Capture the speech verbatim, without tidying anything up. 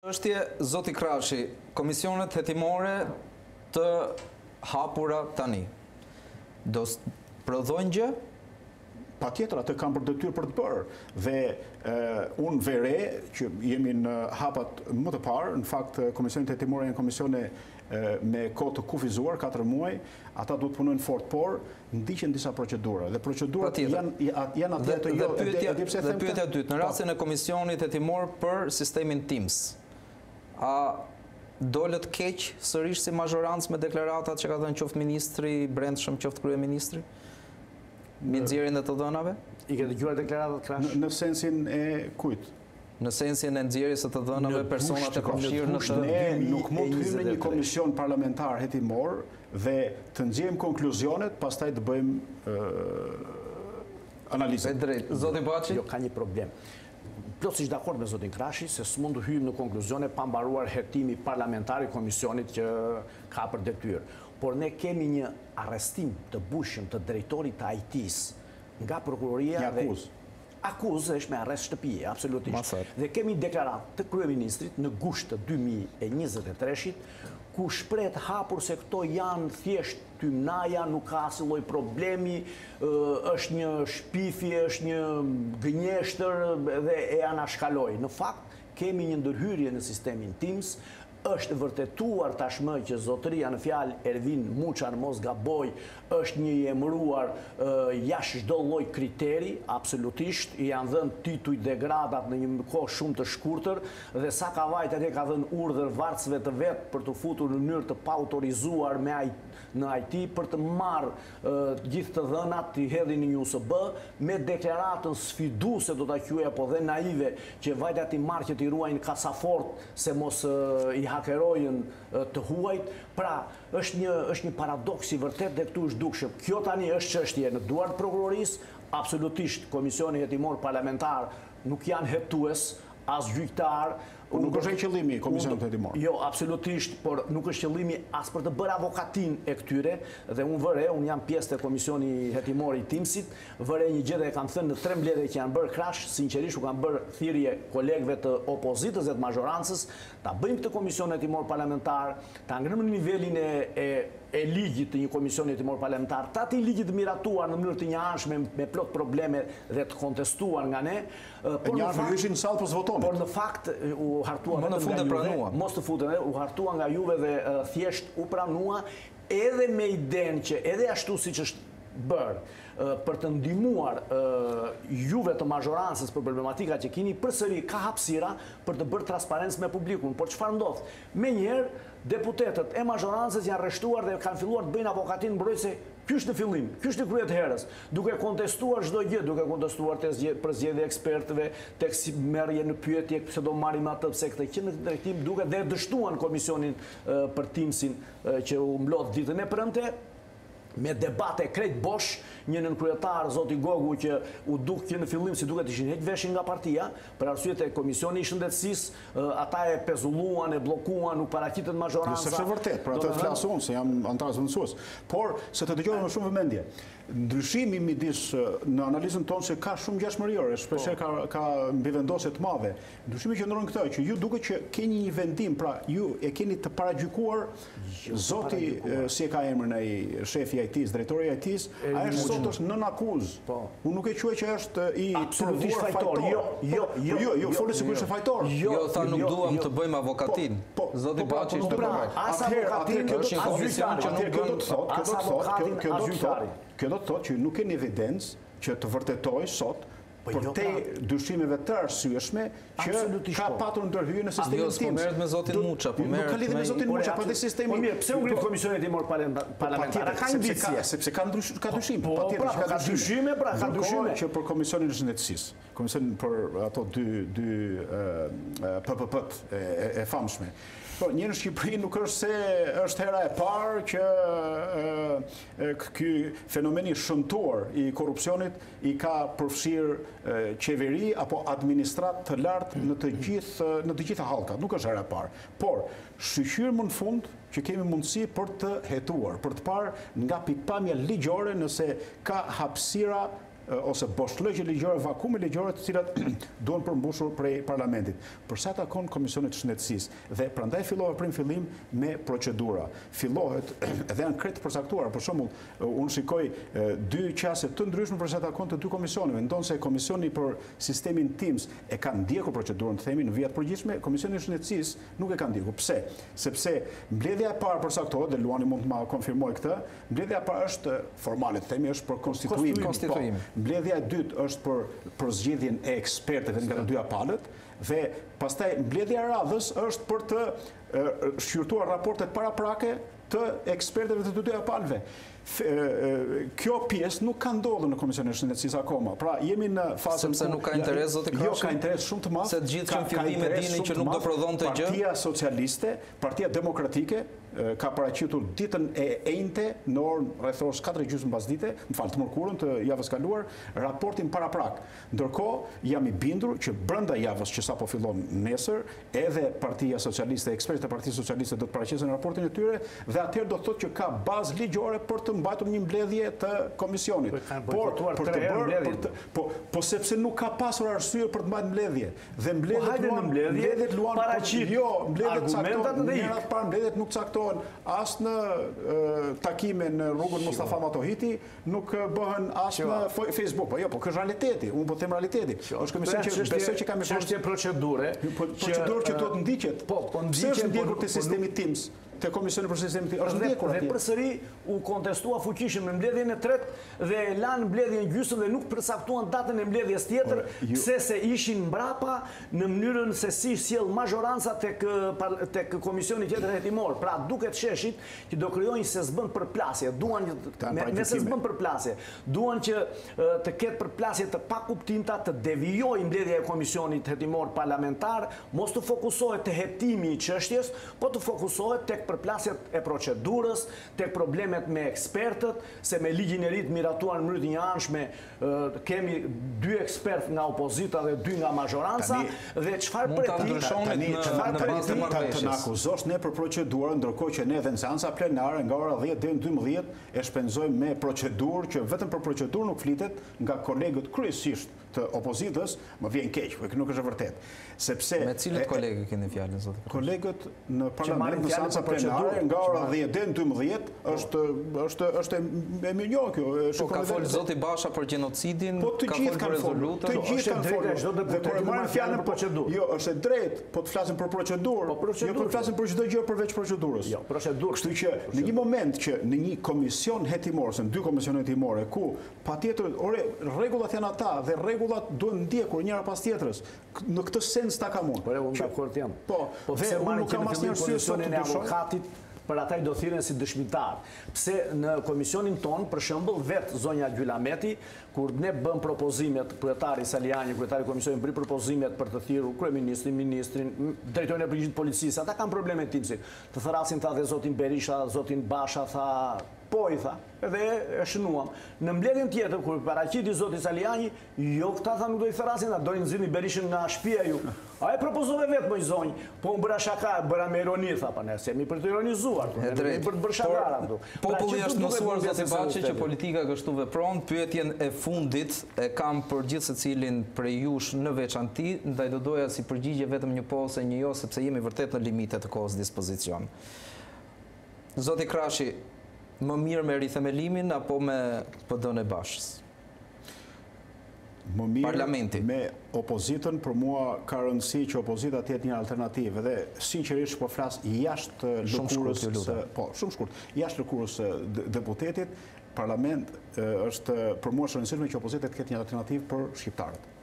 Çështje, zoti Krashi, komisionet hetimore të hapura tani, do prodhojnë gjë? Pa tjetër, atë kam për detyrë për të bërë. Dhe unë vere, që jemi në hapat më të parë, në fakt, komisionet hetimore janë komisione me kohë të kufizuar, katër muaj, ata duhet punojnë fort, por ndiqen disa procedura. Dhe procedurat janë atë të jo... Dhe pyetja dytë, në rastin e komisionit hetimor për sistemin Teams, a dolet keq sërish si mazhorancë me deklaratat që ka dhënë qoftë ministri, brendshëm qoftë kryeministri? Mi nxjerrjen e të dhënave? I ke dëgjuar deklaratat Krash? Në sensin e kujt? Në sensin e nxjerrjes së të dhënave personat e përfshirë në të... Ne nuk mund të hyjmë në një komision parlamentar hetimor dhe të nxjerrim konkluzionet, pastaj të bëjmë analizën. E drejt. Zoti Baçi? Jo, ka një problem. Plotësisht dakord me zotin Krashi se s'mund të hyjmë në konkluzione pa mbaruar hetimi parlamentar i komisionit që ka për detyrë. Por ne kemi një arrestim të bushëm të drejtorit të I T-s nga prokuroria dhe akuzë është me arrest shtëpie, absolutisht. Dhe kemi deklarat të kryeministrit në gusht të dy mijë e njëzet e treshit, ku shpret hapur se këto janë thjesht tymnaja, nuk ka asnjë lloj problemi, është një shpifje, është një gënjeshtër dhe e anashkaloj. Në fakt, kemi një ndërhyrje në sistemin Teams, është vërtetuar tashmë që zotëria në fjalë Ervin Muçan mos gaboj është një i emëruar jashtë çdo lloj kriteri, absolutisht, i janë dhënë tituj dhe gradat në një kohë shumë të shkurtër dhe sa ka vajt atje ka dhënë urdhër varësve të vet për të futur në mënyrë të paautorizuar me në I T për të marrë gjithë të dhënat të hedhin në një U S B me deklaratën sfiduese do ta quaj apo dhe naive që vajt ati marrë që t'i ruajnë kasafort se mos i hakerojën të huajt. Pra, është një, është një paradoks i vërtet dhe këtu është dukshëm. Kjo tani është çështje në duart prokurorisë, absolutisht komisioni hetimor parlamentar nuk janë hetues, as gjyqtar. Nuk është qëllimi i komisionit hetimor. Jo, absolutisht, por nuk është qëllimi as për të bërë avokatin e këtyre, dhe unë vëre, unë jam pjesë të komisioni hetimor i Teamsit, vëre një gjë dhe e kam thënë në tre mbledhje që janë bërë Krash, sinqerisht u kanë bërë thirrje kolegëve të opozitës dhe të mazhorancës, ta bëjmë këtë komision hetimor parlamentar, ta ngrimë në nivelin e, e e ligjit të një komisioni hetimor parlamentar, ta ti ligjit të miratuar në mënyrë të njëanshme me plot probleme dhe të kontestuar nga ne, por në fakt në sallë pas votonit. Por në fakt u hartua vetëm nga juve, mos të futen, u hartua nga juve dhe thjesht u pranua edhe me idenë që edhe ashtu siç është bërë për të ndihmuar juve të mazhorancës për problematika që keni, përsëri ka hapësira për të bërë transparencë me publikun. Por çfarë ndodh? Menjëherë deputetët e mazhorancës janë arrestuar dhe kanë filluar të bëjnë avokatin mbrojtëse. Ky është në fillim, ky është në krye të herës, duke kontestuar çdo gjë, duke kontestuar për zgjedhje ekspertëve, tek si merrje në pyetje pse do marrim atë, pse këtë që në drejtim duke dhe dështuan komisionin për Teamsin që u mblodh ditën e premte me debate krejt bosh, një nënkryetar, zoti Gogu, që u duk që në fillim si duket ishin heq veshin nga partia, për arsyet e komisioni i shëndetësisë, ata e pezulluan, e bllokuan, nuk paraqitet mazhoranca. Nëse është vërtet, për atë flas unë se jam antar zëvendësues. Por se të dëgjoj me shumë vëmendje, ndryshimi midis në analizën tonë se ka shumë ngjashmëriore, shpesh ka ka mbivendosje të mëdha. Ndryshimi që ndron këtë që ju duket që keni një vendim, pra ju e keni të paragjykuar zoti si e ka emrin ai shefi I T-s, drejtori I T-s, ai është sot është nën akuzë. Unë nuk e quaj që është i absolutisht fajtor. Jo, jo, jo. Jo, jo, folë sigurisht është fajtor. Jo, tha nuk duam të bëjmë avokatin. Zoti Baçi ishte përmbajtur. As avokatin, as gjyqtarin që nuk bën, as avokatin, as gjyqtarin. Kjo do të thotë që nuk keni evidencë që të vërtetoj sot për te dyshimeve të arsyeshme që ka patur ndërhyrje në sistemin Teams. Po merret me zotin Muça, po merret. Nuk ka lidhje me zotin Muça, por te sistemi. Po mirë, pse u ngrit komisioni hetimor parlamentar? Ka indicie, sepse ka ndryshim, ka dyshim. Patjetër, ka dyshime, pra ka dyshime që për komisionin e shëndetësisë, komisionin për ato dy dy P P P-t e famshme. Po, një në Shqipëri nuk është se është hera e parë që ky fenomeni shëmtuar i korrupsionit i ka përfshirë qeveri apo administrat të lartë në të gjithë në të gjitha hallkat. Nuk është hera e parë. Por shqyrë më në fund që kemi mundësi për të hetuar, për të parë nga pikpamja ligjore nëse ka hapësira ose boshlëgje ligjore, vakume ligjore të cilat duhen përmbushur prej parlamentit. Për sa takon Komisionit të Shëndetësisë, dhe prandaj fillohet prim fillim me procedura. Fillohet dhe janë krejt përcaktuara. Për shembull, unë shikoj dy qasje të ndryshme për sa takon të dy komisioneve. Ndonë se Komisioni për sistemin Teams e ka ndjekur procedurën, të themi në vijat përgjithshme, Komisioni i Shëndetësisë nuk e ka ndjekur. Pse? Sepse mbledhja e parë përcaktohet, dhe Luani mund të ma konfirmoj këtë, mbledhja e parë është formale, të themi është për konstituim. Konstituim. Mbledhja e dytë është për për zgjedhjen e ekspertëve nga të dyja palët, dhe pastaj mbledhja e radhës është për të shqyrtuar raportet paraprake të ekspertëve të të dyja palëve. Kjo pjesë nuk ka ndodhur në Komisionin e Shëndetësisë akoma. Pra jemi në fazën sepse nuk ka interes, zotë Krashi. Jo, ka interes shumë të madh. Se të gjithë që në fillim e dinin që nuk do prodhonte gjë. Partia Socialiste, Partia Demokratike ka paraqitur ditën e enjte në orën rreth orës katër e gjysmë pasdite, më fal, të mërkurën të javës kaluar, raportin paraprak. Ndërkohë jam i bindur që brenda javës që sapo fillon nesër, edhe Partia Socialiste, ekspertët e Partisë Socialiste do të paraqesin raportin e tyre, dhe atëherë do të thotë që ka bazë ligjore për të mbajtur një mbledhje të komisionit. Por për të bërë, po po sepse nuk ka pasur arsye për të mbajtur mbledhje. Dhe mbledhjet luan paraqit. Jo, mbledhjet caktohen në radhë parë, mbledhjet nuk caktohen as në takime në rrugën Mustafa Matohiti, nuk bëhen as në Facebook. Po jo, po kjo është realiteti. Unë po them realiteti. Është komision që besoj që kam çështje procedure, procedurë që duhet ndiqet. Po, po ndiqet ndjekur te sistemi Teams. Te Komisioni për sistemin Teams është ndjekur atje. Dhe përsëri u kontestua fuqishëm me mbledhjen e tretë dhe e lanë mbledhjen gjysmë dhe nuk përcaktuan datën e mbledhjes tjetër, pse se ishin mbrapa në mënyrën se si sjell mazhoranca tek tek komisioni tjetër hetimor. Pra duket sheshit që do krijojnë se s'bën përplasje, duan me se s'bën përplasje, duan që të ketë përplasje të pakuptimta, të devijojë mbledhja e komisionit hetimor parlamentar, mos të fokusohet te hetimi i çështjes, po të fokusohet tek përplasjet e procedurës, tek problemet me ekspertët, se me ligjin e ri të miratuar në mënyrë të njëanshme kemi dy ekspert nga opozita dhe dy nga mazhoranca, dhe çfarë pretendoni në bazë të marrëveshjes? Të na akuzosh ne për procedurën, ndërkohë që ne edhe në seanca plenare nga ora dhjetë deri në dymbëdhjetë e shpenzojmë me procedurë që vetëm për procedurë nuk flitet nga kolegët kryesisht të opozitës, më vjen keq, porque nuk është e vërtetë. Sepse me cilët kolegë keni fjalën, zotë? Kolegët në parlament në seanca plenare nga ora dhjetë deri në dymbëdhjetë është është është e mirë kjo. Po ka fol zoti Basha për gjenocidin, ka fol për rezolutën. Të gjithë kanë folur. Çdo deputet marr fjalën për procedurë. Jo, është e drejtë, po të flasim për procedurë. Jo, po të flasim për çdo gjë përveç procedurës. Jo, procedurë. Kështu që në një moment që në një komision hetimor, se në dy komisione hetimore ku patjetër, ore, rregullat janë ata dhe rregullat duhen ndjekur njëra pas tjetrës. Në këtë sens ta kam unë. Po unë dakord jam. Po, po pse unë nuk kam asnjë arsye sot të avokatit për ata i do thirren si dëshmitar. Pse në komisionin ton, për shembull, vet zonja Gylameti, kur ne bëm propozimet, kryetari Saliani, kryetari i komisionit bëri propozimet për të thirrur kryeministrin, ministrin, drejtorin e përgjithshëm të policisë, ata kanë probleme Teamsi. Të thrasin tha dhe zotin Berisha, zotin Basha tha, po i tha, edhe e shënuam. Në mbledhjen tjetër, kur paraqiti zoti Saliani, jo këta tha nuk do i thrasin, do i nxirrni Berishën nga shtëpia ju. A e propozove vetë më zonjë, po më bëra shaka, bëra me ironi, tha, pa ne, se mi për të ironizuar, për të bërë shakara këtu. Populli është mësuar, zoti Baçi, që politika kështu vepron. Pyetjen e fundit e kam për gjithë secilin prej jush në veçanti, ndaj do doja si përgjigje vetëm një po ose një jo, sepse jemi vërtet në limitet të kohës dispozicion. Zoti Krashi, më mirë me rithemelimin apo me P D-n e Bashës? Më mirë Parlamenti. Me opozitën, për mua ka rëndësi që opozita të jetë një alternativë dhe sinqerisht po flas jashtë lëkurës së, po, shumë shkurt, jashtë lëkurës së deputetit, parlament është për mua është rëndësishme që opozita të ketë një alternativë për shqiptarët.